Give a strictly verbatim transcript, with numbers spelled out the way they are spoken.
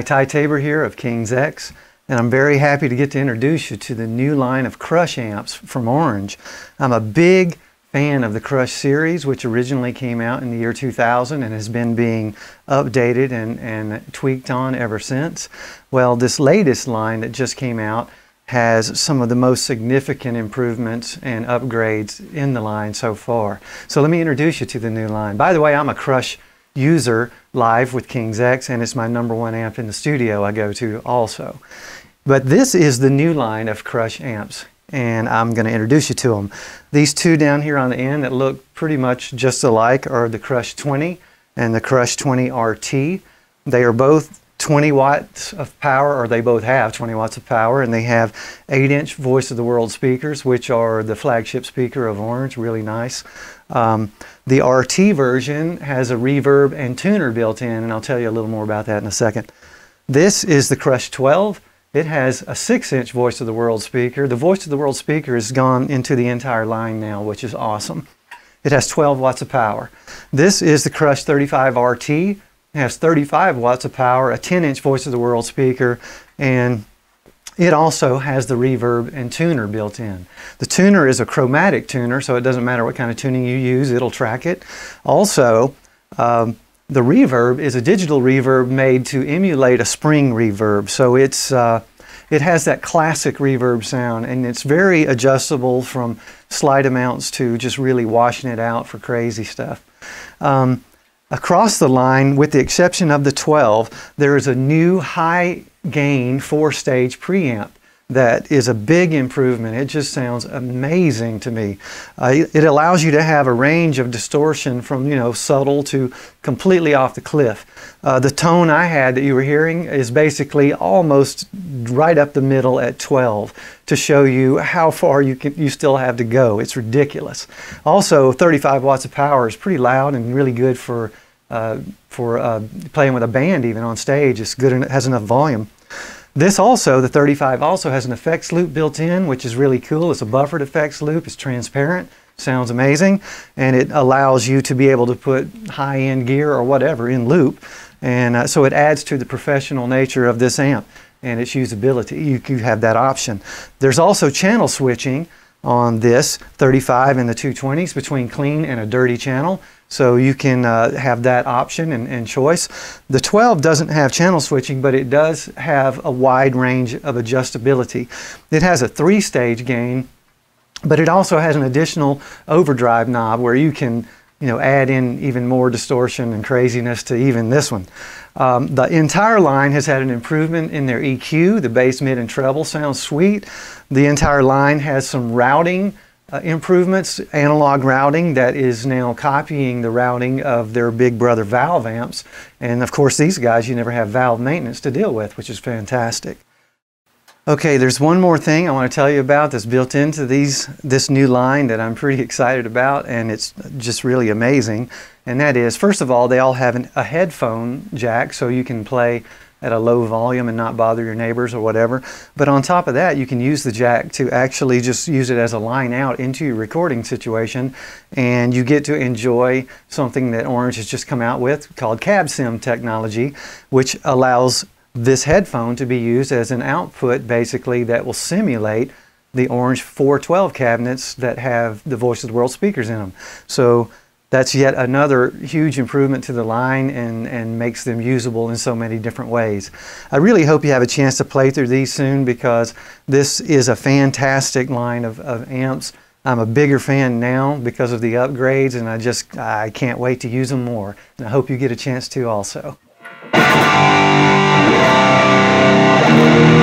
Hi, Ty Tabor here of King's X, and I'm very happy to get to introduce you to the new line of Crush amps from Orange. I'm a big fan of the Crush series, which originally came out in the year two thousand and has been being updated and, and tweaked on ever since. Well, this latest line that just came out has some of the most significant improvements and upgrades in the line so far. So let me introduce you to the new line. By the way, I'm a Crush user live with King's X, and it's my number one amp in the studio I go to also. But this is the new line of Crush amps, and I'm going to introduce you to them. These two down here on the end that look pretty much just alike are the Crush twenty and the Crush twenty R T. They are both twenty watts of power, or they both have twenty watts of power, and they have eight inch Voice of the World speakers, which are the flagship speaker of Orange, really nice. Um, the R T version has a reverb and tuner built in, and I'll tell you a little more about that in a second. This is the Crush twelve. It has a six inch Voice of the World speaker. The Voice of the World speaker has gone into the entire line now, which is awesome. It has twelve watts of power. This is the Crush thirty-five R T. It has thirty-five watts of power, a ten inch Voice of the World speaker, and it also has the reverb and tuner built in. The tuner is a chromatic tuner, so it doesn't matter what kind of tuning you use, it'll track it. Also, um, the reverb is a digital reverb made to emulate a spring reverb, so it's uh, it has that classic reverb sound, and it's very adjustable from slight amounts to just really washing it out for crazy stuff. Um, Across the line, with the exception of the twelve, there is a new high gain four stage preamp that is a big improvement. It just sounds amazing to me. Uh, it allows you to have a range of distortion from, you know, subtle to completely off the cliff. Uh, the tone I had that you were hearing is basically almost right up the middle at twelve to show you how far you can you still have to go. It's ridiculous. Also, thirty-five watts of power is pretty loud and really good for uh, for uh, playing with a band even on stage. It's good and it has enough volume. This also, the thirty-five also has an effects loop built in, which is really cool. It's a buffered effects loop. It's transparent, sounds amazing, and it allows you to be able to put high-end gear or whatever in loop, and uh, so it adds to the professional nature of this amp and its usability. You can have that option. There's also channel switching on this thirty-five and the two twenties between clean and a dirty channel, so you can uh, have that option and, and choice. The twelve doesn't have channel switching, but it does have a wide range of adjustability. It has a three stage gain, but it also has an additional overdrive knob where you can, you know, add in even more distortion and craziness to even this one. Um, the entire line has had an improvement in their E Q. The bass, mid, and treble sounds sweet. The entire line has some routing uh, improvements, analog routing that is now copying the routing of their big brother valve amps. And of course, these guys, you never have valve maintenance to deal with, which is fantastic. Okay, there's one more thing I want to tell you about that's built into these this new line that I'm pretty excited about, and it's just really amazing. And that is, first of all, they all have an, a headphone jack, so you can play at a low volume and not bother your neighbors or whatever. But on top of that, you can use the jack to actually just use it as a line out into your recording situation, and you get to enjoy something that Orange has just come out with called cab sim technology, which allows this headphone to be used as an output basically that will simulate the Orange four twelve cabinets that have the Voice of the World speakers in them. So that's yet another huge improvement to the line and, and makes them usable in so many different ways. I really hope you have a chance to play through these soon, because this is a fantastic line of, of amps. I'm a bigger fan now because of the upgrades, and I just I can't wait to use them more. And I hope you get a chance to also.